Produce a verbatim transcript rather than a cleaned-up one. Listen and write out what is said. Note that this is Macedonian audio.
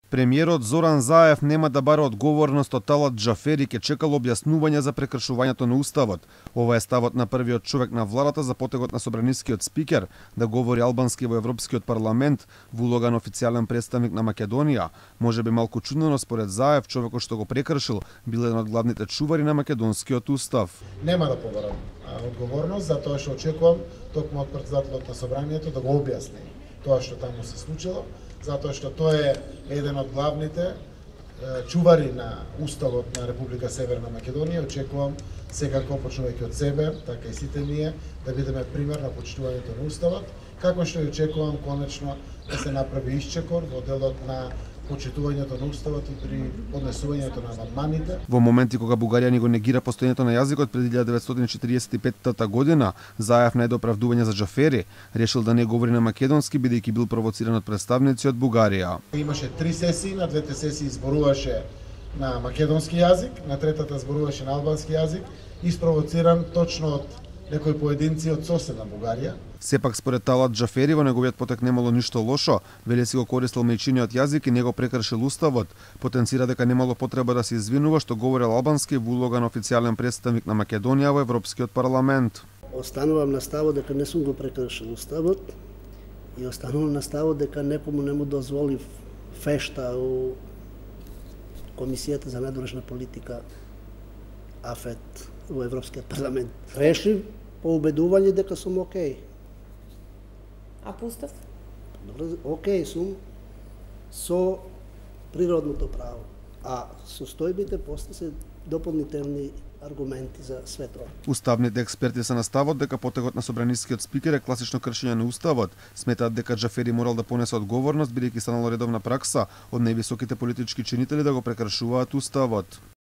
Премиерот Зоран Заев нема да бара одговорност од Талат Џафери, ке чекал објаснување за прекршувањето на уставот. Ова е ставот на првиот човек на владата за потегот на собранискиот спикер да говори албански во Европскиот парламент во улога на официјален представник на Македонија. Може би малку чудно, но според Заев, човекот што го прекршил бил еден од главните чувари на македонскиот устав. Нема да побарам одговорност, затоа што очекувам токму од претседателот на собранието да го објасни тоа што таму се случило, затоа што тој е еден од главните чувари на уставот на Република Северна Македонија. Очекувам секако, почнувајќи од себе, така и сите ние, да бидеме пример на почитувањето на уставот, како што и очекувам конечно да се направи исчекор во делот на почитувањето на уставот и при поднесувањето на амандманите. Во моменти кога Бугарија ни го негира постоењето на јазикот пред илјада деветстотини четиридесет и петта година, Заев најде оправдување за Џафери, решил да не говори на македонски бидејќи бил провоциран од представници од Бугарија. Имаше три сесии, на двете сесии зборуваше на македонски јазик, на третата зборуваше на албански јазик, испровоциран точно од некои поединци од соседна Бугарија. Сепак според Талат Џафери во неговиот потек немало ништо лошо, вели си го користел мајчиниот јазик и не го прекршил уставот. Потенцира дека немало потреба да се извинува што говорел албански во улога на официјален представник на Македонија во Европскиот парламент. Останувам на ставот дека не сум го прекршил уставот и останувам на ставот дека некому не му дозволив фешта у Комисијата за надворешна политика АФЕТ во Европскиот парламент. Решив по убедување дека сум окей. А по устав? Добро, окей сум со природното право. А состојбите после се дополнителни аргументи за све тоа. Уставните експерти се на ставот дека потегот на собранискиот спикер е класично кршење на уставот. Сметаат дека Џафери морал да понесе одговорност бидејќи станало редовна пракса од највисоките политички чинители да го прекршуваат уставот.